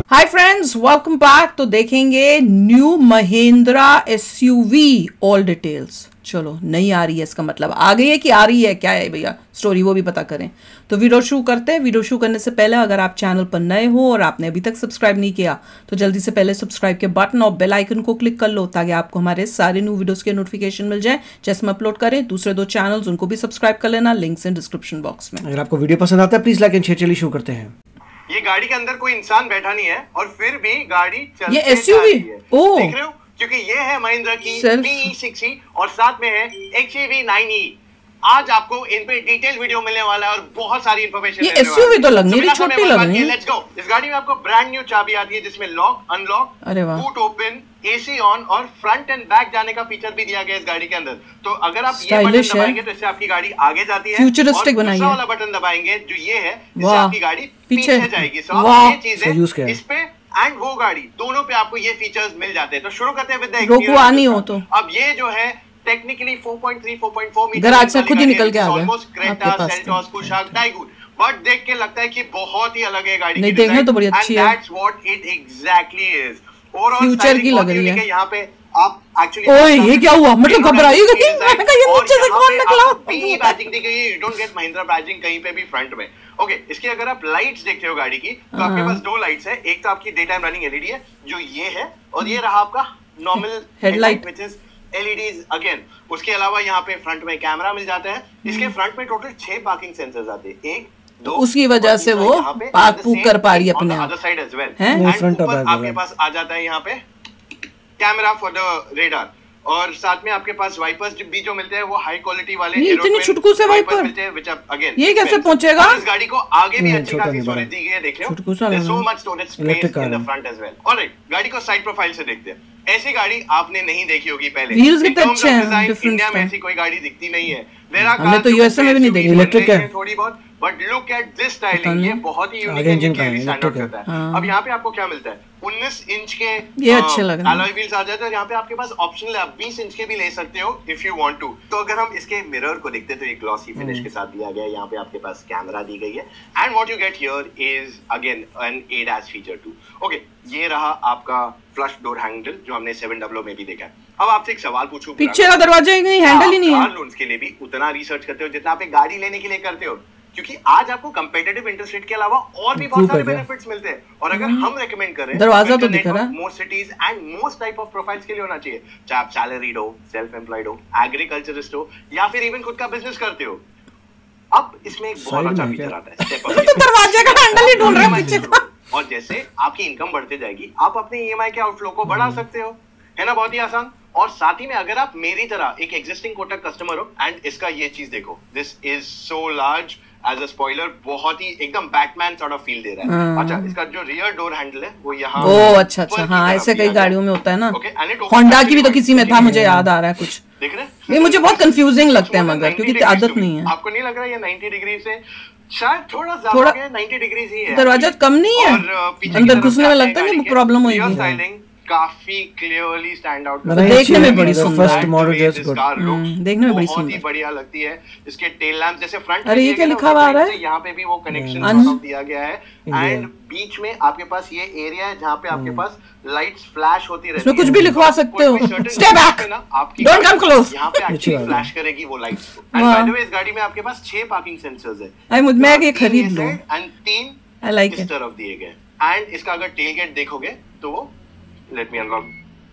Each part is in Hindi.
Hi friends, welcome back. तो देखेंगे new Mahindra SUV all details. चलो, नहीं आ रही है इसका मतलब आ गई है कि आ रही है, क्या है भैया स्टोरी, वो भी पता करें। तो वीडियो शुरू करते हैं। वीडियो शुरू करने से पहले अगर आप चैनल पर नए हो और आपने अभी तक सब्सक्राइब नहीं किया तो जल्दी से पहले सब्सक्राइब के बटन और बेल आइकन को क्लिक कर लो ताकि आपको हमारे सारे न्यू वीडियोस के नोटिफिकेशन मिल जाए जैसे हम अपलोड करें। दूसरे 2 चैनल्स उनको भी सब्सक्राइब कर लेना, लिंक्स इन डिस्क्रिप्शन बॉक्स में। अगर आपको वीडियो पसंद आता है प्लीज लाइक एंड शेयर। चलिए शुरू करते हैं। ये गाड़ी के अंदर कोई इंसान बैठा नहीं है और फिर भी गाड़ी चलती ये एसयूवी देख रहे हो, क्योंकि ये है महिंद्रा की PE6E और साथ में है XUV9E। आज आपको इन पे डिटेल वीडियो मिलने वाला है और बहुत सारी इन्फॉर्मेशन। ये एसयूवी तो लगनी है, छोटी लग रही है। Let's go. इस गाड़ी में आपको ब्रांड न्यू चाबी आती है जिसमें lock, unlock, boot open, AC on और फ्रंट एंड बैक जाने का फीचर भी दिया गया है इस गाड़ी के अंदर। तो अगर आप ये बटन दबाएंगे तो इससे आपकी गाड़ी आगे जाती है, फ्यूचरिस्टिक बनाई है। वाला बटन दबाएंगे जो ये है, इससे आपकी गाड़ी पीछे जाएगी। सो ये चीज है इस पे एंड वो गाड़ी दोनों पे आपको ये फीचर्स मिल जाते हैं। तो शुरू करते हैं विद द एक्सपीरियंस। हो तो अब ये जो है टेक्निकली 4.3 4.4 मीटर गैराज से खुद ही निकल के आ गया आपके पास। सेल्टॉस, कुशाक, टाइगून, बट देख के लगता है कि बहुत ही अलग है गाड़ी। नहीं, देखने तो बड़ी अच्छी है। That's what it exactly is. Overall future की लग रही है। यहाँ पे आप एक्चुअली ओए ये क्या हुआ, मतलब घबराई गई। मैंने कहा ये नीचे से कौन निकला। PE बैजिंग दी गई है, you don't get Mahindra badging कहीं पे भी फ्रंट में। ओके, इसकी अगर आप लाइट्स देखते हो गाड़ी की तो आपके पास 2 लाइट्स है। एक तो आपकी डे टाइम रनिंग LED है जो ये है, और ये रहा आपका normal headlight which is LEDs again. उसके अलावा यहाँ पे फ्रंट में कैमरा मिल जाता है। इसके फ्रंट में टोटल 6 पार्किंग सेंसर्स आते हैं, 1 2, उसकी वजह से वो पार्क पूक कर पा रही है अपने आप। साइड एज वेल एंड ऊपर आपके पास आ जाता है यहाँ पे कैमरा फॉर द रेडार, और साथ में आपके पास वाइपर्स भी जो मिलते हैं वो हाई क्वालिटी वाले इतने छुटकू से वाइपर मिलते हैं, व्हिच अगेन ये कैसे पहुंचेगा। इस गाड़ी को आगे भी अच्छी खासी स्टोरेज दी गई है, देख रहे हो, there so much storage space in the front as well. Alright, गाड़ी को साइड प्रोफाइल से देखते हैं। ऐसी गाड़ी आपने नहीं देखी होगी पहले। व्हील्स कितने अच्छे हैं, इंडिया में ऐसी कोई गाड़ी दिखती नहीं है। हमने तो यूएसए में भी नहीं देखी। इलेक्ट्रिक है थोड़ी बहुत, but look at this styling, ये बहुत ही यूनिक है। अब यहाँ पे आपको क्या मिलता है, 19 इंच के ये अच्छे लग रहे हैं अलॉय व्हील्स आ जाते हैं। यहाँ पे आपके पास ऑप्शनल आप 20 इंच के भी ले सकते हो इफ यू वांट टू। तो अगर हम इसके मिरर को देखते हैं तो ये ग्लॉसी फिनिश के साथ दिया गया है। यहाँ पे आपके पास कैमरा दी गई है and what you get here is again an ADAS feature too. Okay, ये रहा आपका फ्लश डोर हैंडल जो हमने 700 में भी देखा है। अब आपसे एक सवाल पूछूं, पीछे का दरवाजा ही नहीं, हैंडल ही नहीं है। कार लोन्स के लिए भी उतना रिसर्च करते हो जितना आप एक गाड़ी लेने के लिए करते हो, क्योंकि आज आपको कंपेटिटिव इंटरेस्ट रेट के अलावा और भी बहुत सारे बेनिफिट्स मिलते हैं। और अगर हम रेकमेंड कर रहे हैं, दरवाजा तो दिख रहा है, most cities and most type of profiles के लिए होना चाहिए, चाहे आप सैलरीड हो, सेल्फ एम्प्लॉयड हो, एग्रीकल्चरिस्ट हो, या फिर इवन खुद का बिजनेस करते हो। अब इसमें एक बहुत अच्छा फीचर आता है, स्टेप अप। दरवाजे का हैंडल ही ढूंढ रहा है पीछे का। और जैसे आपकी इनकम बढ़ते जाएगी आप अपने EMI के आउटफ्लो को बढ़ा सकते हो, है ना, बहुत ही आसान। और साथ ही में अगर आप मेरी तरह एक एग्जिस्टिंग कोटक कस्टमर हो, एंड इसका ये चीज देखो, this is so large as a spoiler, बहुत ही एकदम बैटमैन सॉर्ट ऑफ फील दे रहा है। अच्छा, इसका जो रियर डोर हैंडल है वो यहाँ, अच्छा, हाँ, ऐसे कई गाड़ियों में होता है ना। होंडा की भी तो किसी में था, मुझे याद आ रहा है कुछ। देख रहे हैं, ये मुझे बहुत कंफ्यूजिंग लगते हैं मगर, क्योंकि आदत नहीं है। आपको नहीं लग रहा है ये 90 डिग्री से शायद थोड़ा ज्यादा 90 डिग्री ही है। दरवाजा कम नहीं है, अंदर घुसने में लगता है कि प्रॉब्लम होगी। काफी क्लियरली स्टैंड आउट, देखने में बड़ी सुंदर, फर्स्ट मॉडल जैसे देखने में बड़ी सुंदर, बहुत ही बढ़िया लगती है। इसके टेल लैंप जैसे फ्रंट, अरे ये क्या लिखा हुआ आ रहा है, यहाँ पे भी वो कनेक्शन दिया गया है। एंड बीच में आपके पास ये एरिया है जहाँ पे आपके पास लाइट्स फ्लैश होती रहती है, इसमें कुछ भी लिखवा सकते हो। Stay back, don't come close. यहाँ पे एक्चुअली फ्लैश करेगी वो lights. And by the way इस गाड़ी में आपके पास 6 पार्किंग सेंसर्स है। मैं ये खरीद लूं, एंड 3 आई लाइक इस तरफ दिए गए। एंड इसका अगर टेल गेट देखोगे तो वो, let me unlock,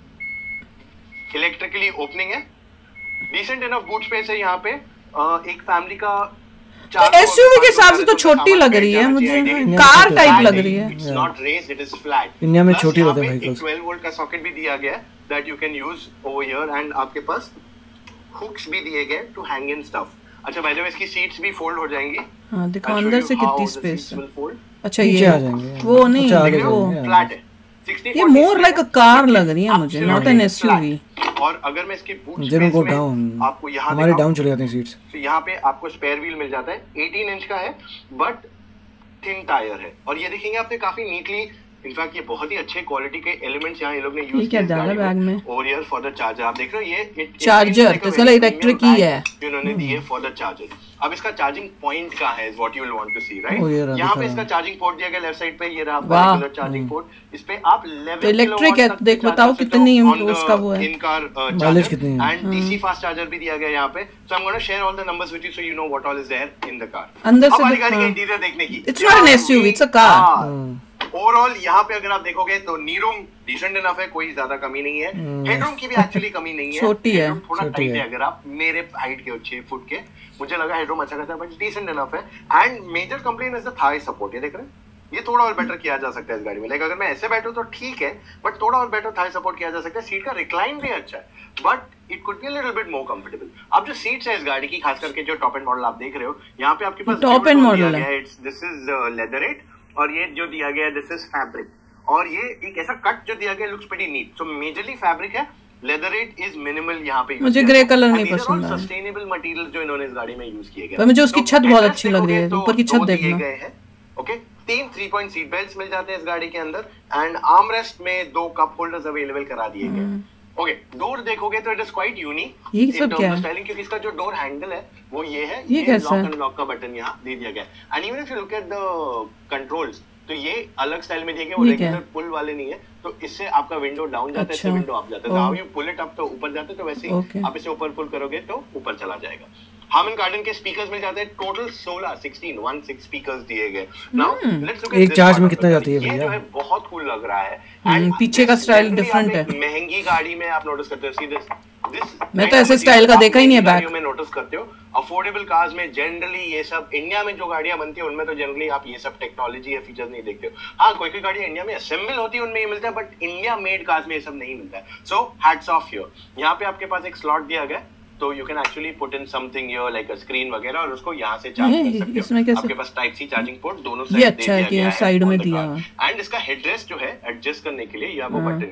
electrically opening है, डिसेंट इनफ बूट स्पेस है यहाँ पे। एक फैमिली का एसयूवी के हिसाब से तो छोटी लग रही है मुझे, कार टाइप लग रही है। It's not raised, it is flat. India में छोटी होते हैं व्हीकल्स। 12 वोल्ट का सॉकेट भी दिया गया है that you can use over here, and आपके पास हुक्स भी दिए गए टू हैंग इन स्टफ। अच्छा, बाय द वे इसकी सीट्स भी फोल्ड हो जाएंगी। हां, दिखाओ अंदर से कितनी स्पेस है। अच्छा, ये आ जाएंगे, वो नहीं, वो फ्लैट है। ये मोर लाइक अ कार लग रही है मुझे, नॉट एन एसयूवी। और अगर मैं इसके बूट स्पेस में आपको यहाँ हमारे डाउन चले जाते हैं सीट्स, तो यहाँ पे आपको स्पेयर व्हील मिल जाता है, 18 इंच का है बट थिन टायर है। और ये देखेंगे आपने काफी नीटली इनफैक्ट ये बहुत ही अच्छे क्वालिटी के एलिमेंट्स यहाँ ये लोग ने यूज ये क्या डाला बैग में? और यार फॉर द चार्जर आप देख रहे हो ये चार्जर तो चलो इलेक्ट्रिक ही है इन्होंने दी है फॉर द चार्जर। अब इसका चार्जिंग पॉइंट कहाँ है, is what you will want to see, right? यहाँ पे इसका चार्जिंग पोर्ट दिया गया लेफ्ट साइड पे, ये रहा आपका चार्जिंग पोर्ट। इस पे आप 11 तो इलेक्ट्रिक है, देख बताओ कितनी उसका वो है, इन कार माइलेज कितनी है, एंड डीसी फास्ट चार्जर भी दिया गया यहाँ पे। So I am gonna share all the numbers with you so you know what all is there in the car. अंदर से हमारी गाड़ी का इंटीरियर देखने की, it's not an SUV, it's a car. Overall यहाँ पे अगर आप देखोगे तो नी रूम डिसेंट इनफ है, कोई ज्यादा कमी नहीं है। हेडरूम की भी एक्चुअली कमी नहीं है, छोटी है, थोड़ा टाइट है। अगर आप मेरे हाइट के 6 फुट के, मुझे लगा हेडरूम अच्छा खासा है, बट डिसेंट इनफ है। And major complaint is the thigh support, ये देख रहे हैं, ये थोड़ा और बेटर किया जा सकता है इस गाड़ी में। लाइक अगर मैं ऐसे बैठूं तो ठीक है, बट थोड़ा और बेटर थाई सपोर्ट किया जा सकता है। सीट का रिक्लाइन भी अच्छा है, but it could be a little bit more comfortable. अब जो सीट्स है इस गाड़ी की, खास करके जो टॉप एंड मॉडल आप देख रहे हो, यहाँ पे आपके पास टॉप एंड मॉडल है, दिस इज लेदरेट, और ये जो दिया गया है दिस इज फैब्रिक, और ये एक ऐसा कट जो दिया गया looks pretty neat. So majorly fabric है, लेदरेट इज मिनिमल यहाँ पे। मुझे ग्रे कलर नहीं पसंद है, सस्टेनेबल मटेरियल जो इन्होंने इस गाड़ी में यूज किए गए। पर मुझे उसकी छत बहुत अच्छी लग रही है, ऊपर की छत देखना। ओके, 3 3-point सीट बेल्ट्स मिल जाते हैं इस गाड़ी के अंदर, एंड आर्म रेस्ट में 2 कप होल्डर्स अवेलेबल करा दिए गए। ओके, डोर देखोगे तो इट इज क्वाइट यूनिक, ये सब क्या है? स्टाइलिंग, क्योंकि इसका जो डोर हैंडल है वो ये है, ये कैसा लॉक एंड लॉक का बटन यहाँ दे दिया गया है। And even if you look at the controls, तो ये अलग स्टाइल में दिए गए, वो रेगुलर पुल वाले नहीं है। तो इससे आपका विंडो डाउन जाता है, इससे विंडो अप जाता है। How you pull it up तो ऊपर जाता है, तो वैसे ही आप इसे ऊपर पुल करोगे तो ऊपर चला जाएगा। हार्मन कार्डन के स्पीकर्स मिल जाते हैं, टोटल 16 स्पीकर्स दिए गए। नाउ लेट्स लुक एट एक चार्ज में कितना जाती है भैया? ये जो है बहुत कूल लग रहा है, पीछे का स्टाइल डिफरेंट है। महंगी गाड़ी में आप नोटिस करते हो, सी दिस मैं तो ऐसे स्टाइल का देखा ही नहीं है बैक में, नोटिस करते हो। अफोर्डेबल कार्स में जनरली ये सब, इंडिया में जो गाड़ियां बनती है उनमें तो जनरली आप ये सब टेक्नोलॉजी या फीचर्स नहीं देखते हो। हाँ, कोई कोई गाड़ी इंडिया में असेंबल होती है उनमें ये मिलता है, बट इंडिया मेड कार्स में ये सब नहीं मिलता है। So hats off here. यहाँ पे आपके पास एक स्लॉट दिया गया, तो you can actually put in something your like a screen वगैरह, और उसको यहाँ से चार्ज कर सकते हो। आपके पास टाइप सी चार्जिंग पोर्ट दोनों साइड ये अच्छा है कि साइड में दिया है। एंड इसका हेडरेस्ट जो है एडजस्ट करने के लिए ये वो बटन,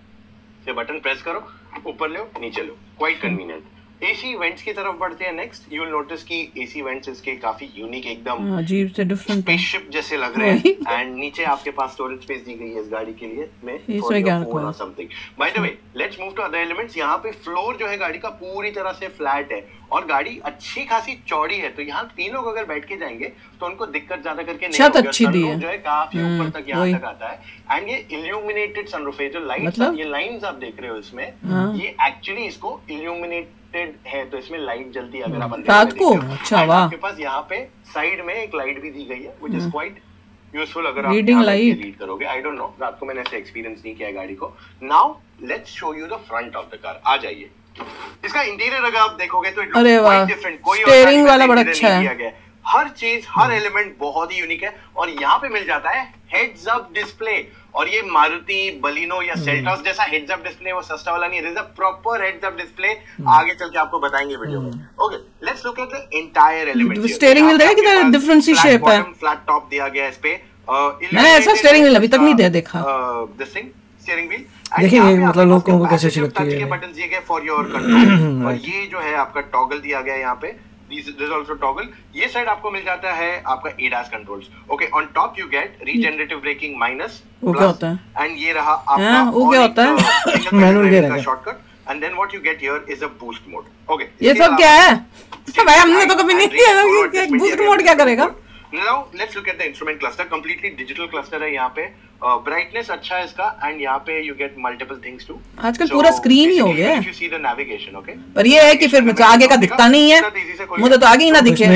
ये बटन प्रेस करो, ऊपर लो नीचे लो, क्वाइट कन्वीनियंट। एसी वेंट्स की तरफ बढ़ते हैं नेक्स्ट। यू विल नोटिस कि एसी वेंट्स इसके काफी यूनिक, एकदम अजीब से डिफरेंट स्पेसशिप जैसे लग रहे हैं। एंड नीचे आपके पास स्टोरेज स्पेस दी गई है इस गाड़ी के लिए में, इसमें क्या रखा है something. By the way, let's move to other elements. यहाँ पे फ्लोर जो है गाड़ी का पूरी तरह से फ्लैट है, और गाड़ी अच्छी खासी चौड़ी है, तो यहाँ 3 लोग अगर बैठ के जाएंगे तो उनको दिक्कत ज्यादा करके नहीं होगी। अच्छी दी है, जो है काफी ऊपर तक यहाँ तक आता है। एंड ये इल्यूमिनेटेड सनरूफ है, जो लाइट्स ये लाइंस आप देख रहे हो इसमें, ये एक्चुअली इसको इल्यूमिनेटेड है, तो इसमें लाइट जलती है अगर आप रात को। अच्छा, वाह। आपके पास यहाँ पे साइड में एक लाइट भी दी गई है, व्हिच इज क्वाइट यूजफुल अगर आप रीडिंग लाइट रीड करोगे। आई डोंट नो, रात को मैंने ऐसे एक्सपीरियंस नहीं किया है गाड़ी को। Now let's show you the front of the car. आ जाइए, इसका इंटीरियर अगर आप देखोगे तो इट लुक्स क्वाइट डिफरेंट। कोई स्टीयरिंग वाला बड़ा अच्छा है, हर चीज, हर एलिमेंट बहुत ही यूनिक है। और यहाँ पे मिल जाता है हेड्स अप डिस्प्ले, और ये मारुति बलिनो या सेल्टॉस जैसा हेड्स अप डिस्प्ले वो सस्ता वाला नहीं है, this is a proper heads up display. आगे चल के आपको बताएंगे वीडियो में। Okay, let's look at the entire element. Steering wheel देखा कितना डिफरेंट सी शेप है, फ्लैट टॉप दिया गया है इस पे। मैंने ऐसा स्टीयरिंग व्हील अभी तक नहीं देखा। दिस थिंग स्टीयरिंग व्हील, देखिए मतलब लोगों को कैसे अच्छी लगती है। बटन दिए गए फॉर योर कंट्रोल, और ये जो है आपका टॉगल दिया गया है यहाँ पे, दिस इज आल्सो टॉगल। ये साइड आपको मिल जाता है आपका ADAS controls. Okay, on top you get regenerative braking minus, वो क्या होता है, एंड ये रहा आपका वो क्या होता है मैनुअल गियर है shortcut. And then what you get here is a boost mode. Okay, ये सब क्या है भाई, हमने तो कभी नहीं किया। बूस्ट मोड क्या करेगा? Now let's look at the instrument cluster. Completely digital cluster है यहाँ पे। ब्राइटनेस अच्छा है इसका, एंड यहाँ पे you get multiple things too. आजकल पूरा स्क्रीन ही हो गया है। You see the navigation, okay? पर ये है कि फिर मुझे आगे का दिखता नहीं है, मुझे तो आगे ही ना दिखे।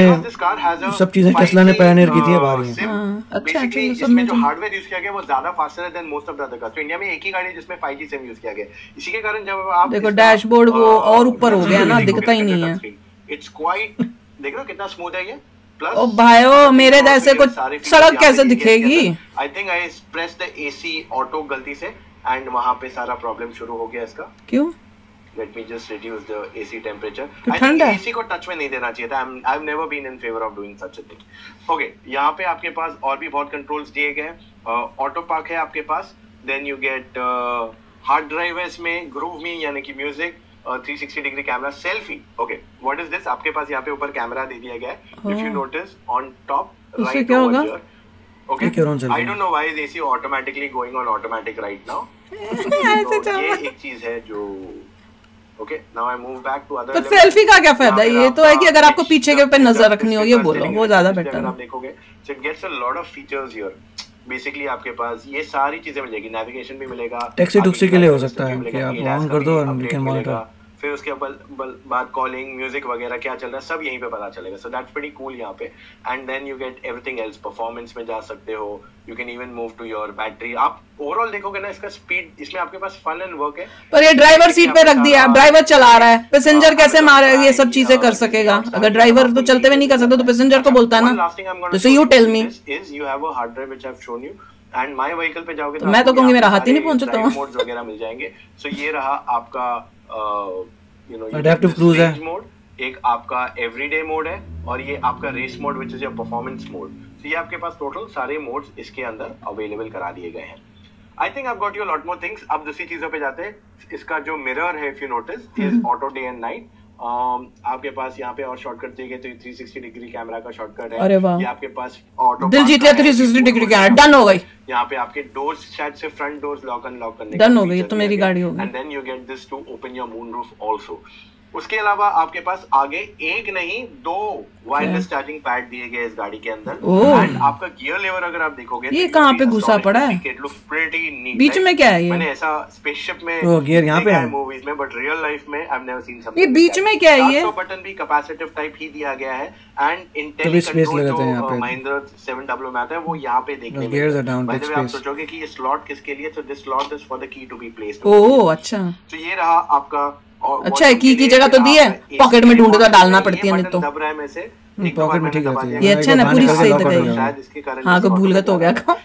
सब चीजें टेस्ला ने पायनियर की थी, अब आ रही हैं। अच्छा, इसमें जो हार्डवेयर यूज किया गया वो ज्यादा फास्टर है than most of the other cars. तो इंडिया में एक ही गाड़ी है जिसमें 5G सिम यूज किया गया, इसी के कारण जब आप देखो डैशबोर्ड वो और ऊपर हो गया ना, दिखता ही नहीं है। इट्स क्वाइट, देख रहे हो कितना स्मूथ है ये। ओ भाईओ, मेरे जैसे को सड़क कैसे दिखेगी? I think I press the AC auto गलती से, एंड वहां पे सारा प्रॉब्लम शुरू हो गया इसका। क्यों? Let me just reduce the AC temperature. I think AC को टच में नहीं देना चाहिए था। I have never been in favour of doing such a thing. Okay, यहाँ पे आपके पास और भी बहुत कंट्रोल्स दिए गए हैं। ऑटो पार्क है आपके पास, then you get hard drive है इसमें, ग्रूव मी यानी कि music, 360 degree camera, selfie. Okay, what is this? आपके पास यहाँ पे ऊपर कैमरा दे दिया गया है। If you notice on top right over here, Okay. I don't know why is AC automatically going on automatic right now. तो ये एक चीज है जो Okay, now I move back to other. तो सेल्फी का क्या फायदा? ये तो है कि अगर आपको पीछे के पे नजर रखनी हो, ये बोलो, वो ज्यादा बेटर है। आप देखोगे, so it gets a lot of features here. Basically आपके पास ये सारी चीजें मिल जाएगी, नेविगेशन भी मिलेगा, टैक्सी टुक्सी के लिए हो सकता है कि आप ऑन कर दो और यू कैन मॉनिटर, फिर उसके बाद कॉलिंग, म्यूजिक वगैरह क्या चल रहा है सब यहीं पे पता चलेगा। सो दैट्स प्रीटी कूल यहाँ पे। And then you get everything else, performance में जा सकते हो, you can even move to your battery. आप ओवरऑल देखोगे ना इसका स्पीड, इसमें आपके पास फन एंड वर्क है। पर ये ड्राइवर सीट पे रख दिया, ड्राइवर चला रहा है, पैसेंजर कैसे मारे ये सब चीजें कर सकेगा? अगर ड्राइवर तो चलते हुए नहीं कर सकता तो पैसेंजर को बोलता है ना। तो you tell me, you have a hard drive which I have shown you, and my vehicle पे जाओगे तो मैं तो कहूंगी मेरा हाथ ही नहीं पहुंचता हूं। मोड्स वगैरह मिल जाएंगे। सो ये रहा आपका अडैप्टिव क्रूज है, मोड, एक आपका एवरीडे मोड है, और ये आपका race mode which is your performance mode. तो ये आपके पास टोटल सारे मोड्स इसके अंदर अवेलेबल करा दिए गए हैं। I think I got you lot more things. अब दूसरी चीजों पे जाते हैं। इसका जो मिरर है, if you notice, is auto day and night. आपके पास यहाँ पे और शॉर्टकट दिए गए, तो 360 डिग्री कैमरा का शॉर्टकट है। अरे वाह, ये आपके पास ऑटो, दिल जीत लिया, 360 डिग्री कैमरा डन हो गई। यहाँ पे आपके डोर्स, शायद से फ्रंट डोर्स लॉक अनलॉक करने डन हो गई, तो मेरी गाड़ी हो गई। And then you get this to open your moon roof also. उसके अलावा आपके पास आगे एक नहीं 2 वायरलेस चार्जिंग पैड दिए गए इस गाड़ी के अंदर। एंड आपका गियर लेवर अगर आप देखोगे, ये कहाँ पे घुसा पड़ा है? बीच में क्या है ये? मैंने ऐसा स्पेसशिप में गियर यहाँ पे है मूवीज में, बट रियल लाइफ में I have never seen something. ये बीच में क्या है? ये बटन भी कैपेसिटिव टाइप ही दिया गया है। एंड इंटेल कंट्रोल जो महिंद्रा 700 में आता है वो यहाँ पे देखने में मिलता है। आप सोचोगे कि ये स्लॉट किसके लिए, तो this slot is for the key to be placed. Oh अच्छा, तो ये रहा आपका। अच्छा है, की जगह तो दी है, पॉकेट में ढूंढे तो डालना पड़ती है, नहीं तो दब रहा है में से पॉकेट में ठीक रहती है। ये अच्छा ना, पूरी सही तो गई। शायद इसके कारण हाँ, को भूलगत हो गया का।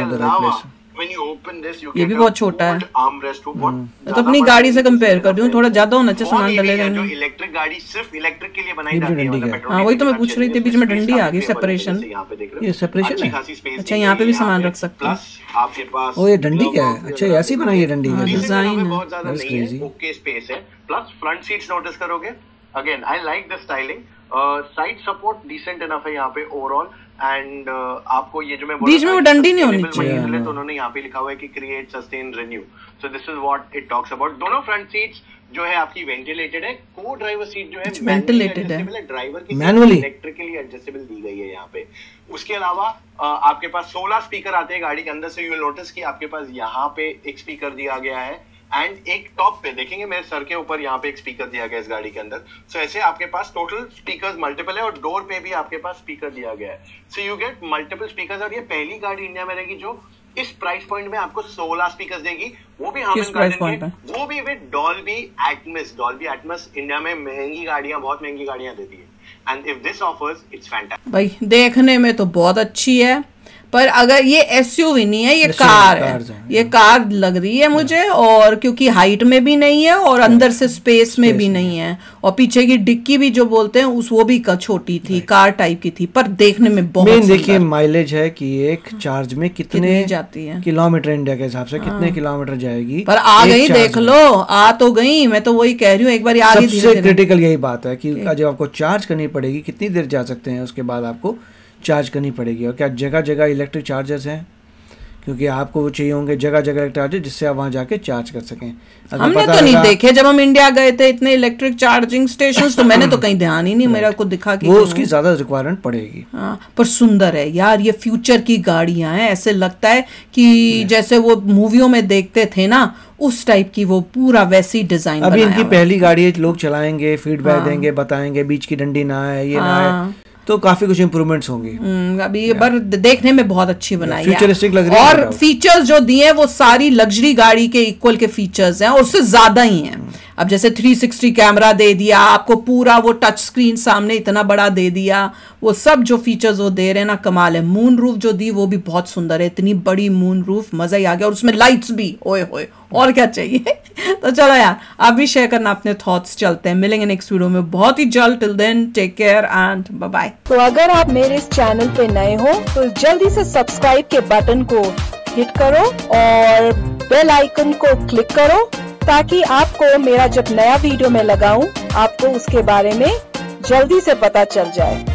ये भी बहुत छोटा है, तो अपनी गाड़ी से कंपेयर कर रही हूँ, थोड़ा ज्यादा होना चाहिए सामान डलेगा। जो इलेक्ट्रिक गाड़ी सिर्फ इलेक्ट्रिक के लिए बनाई जाती है। हाँ वही तो मैं पूछ रही थी, बीच में डंडी आ गई, सेपरेशन। ये सेपरेशन है। अच्छा, यहाँ पे भी सामान रख सकते हैं। आपके पास ओ ये डंडी क्या है? अच्छा ऐसी बनाई है डंडी, डिजाइन है, बहुत ज्यादा नहीं है, ओके स्पेस है। प्लस फ्रंट सीट्स नोटिस करोगे, again I like the styling. Side support decent enough है यहाँ पे ओवरऑल। एंड आपको ये जो मैं बीच में वो डंडी नहीं होनी चाहिए, तो उन्होंने यहाँ पे लिखा हुआ है कि create, sustain, renew. So this is what it talks about. दोनों फ्रंट सीट्स जो है आपकी वेंटिलेटेड है। को ड्राइवर सीट जो है वेंटिलेटेड है, ड्राइवर की मैनुअली इलेक्ट्रिकली एडजस्टेबल दी गई है यहाँ पे। उसके अलावा आपके पास 16 स्पीकर आते हैं गाड़ी के अंदर से। यू विल नोटिस कि आपके पास यहाँ पे एक स्पीकर दिया गया है, एंड एक टॉप पे देखेंगे मेरे सर के ऊपर यहाँ पे एक स्पीकर दिया गया है इस गाड़ी के अंदर। सो ऐसे आपके पास टोटल स्पीकर्स मल्टीपल है, और डोर पे भी आपके पास स्पीकर दिया गया है। So you get multiple speakers. और ये पहली गाड़ी इंडिया में रहेगी जो इस प्राइस पॉइंट में आपको 16 स्पीकर्स देगी, वो भी किस प्राइस पॉइंट पे? वो भी with Dolby Atmos. Dolby Atmos India में महंगी गाड़ियां, बहुत महंगी गाड़ियां देती है। And if this offers, it's fantastic. भाई देखने में तो बहुत अच्छी है, पर अगर ये एसयूवी नहीं है, ये कार है, ये कार लग रही है मुझे। और क्योंकि हाइट में भी नहीं है और अंदर से स्पेस में भी नहीं है, और पीछे की डिक्की भी जो बोलते हैं उस वो भी छोटी थी, कार टाइप की थी, पर देखने में बहुत सुंदर। देखिए माइलेज है कि एक चार्ज में कितने जाती है, किलोमीटर इंडिया के हिसाब से कितने किलोमीटर जाएगी। पर आ गई, देख लो, आ तो गई। मैं तो वही कह रही हूँ, एक बार आ गई। सबसे क्रिटिकल यही बात है कि जब आपको चार्ज करनी पड़ेगी, कितनी देर जा सकते हैं, उसके बाद आपको चार्ज करनी पड़ेगी। और क्या जगह जगह इलेक्ट्रिक चार्जर्स हैं, क्योंकि आपको वो चाहिए होंगे जगह जगह इलेक्ट्रिक चार्जर, जिससे आप वहाँ जाके चार्ज कर सकें। हमने तो नहीं देखे, जब हम इंडिया गए थे इतने इलेक्ट्रिक चार्जिंग स्टेशंस, तो मैंने तो कहीं ध्यान ही नहीं मेरा को दिखा कि वो उसकी ज्यादा रिक्वायरमेंट पड़ेगी। हाँ, पर सुंदर है यार, ये फ्यूचर की गाड़ियां हैं। ऐसे लगता है कि जैसे वो मूवियों में देखते थे ना, उस टाइप की वो पूरा वैसी डिजाइन। अभी इनकी पहली गाड़ी है, लोग चलाएंगे, फीडबैक देंगे, बताएंगे बीच की डंडी ना है, ये ना है, तो काफी कुछ इम्प्रूवमेंट्स होंगी। अभी ये पर देखने में बहुत अच्छी बनाई है, फ्यूचरिस्टिक लग रही है। और फीचर्स जो दिए हैं वो सारी लग्जरी गाड़ी के इक्वल के फीचर्स हैं, और उससे ज्यादा ही हैं। अब जैसे 360 कैमरा दे दिया आपको, पूरा वो टच स्क्रीन सामने इतना बड़ा दे दिया, वो सब जो फीचर्स वो दे रहे हैं ना, कमाल है। मून रूफ जो दी वो भी बहुत सुंदर है, इतनी बड़ी मून रूफ, मजा ही आ गया। और उसमें लाइट्स भी, ओए होए, और क्या चाहिए। तो चलो यार, आप भी शेयर करना अपने थॉट्स। चलते हैं, मिलेंगे नेक्स्ट वीडियो में बहुत ही जल्द। Till then take care and bye bye. तो अगर आप मेरे इस चैनल पे नए हो तो जल्दी से सब्सक्राइब के बटन को हिट करो और बेल आइकन को क्लिक करो, ताकि आपको मेरा जब नया वीडियो मैं लगाऊं, आपको उसके बारे में जल्दी से पता चल जाए।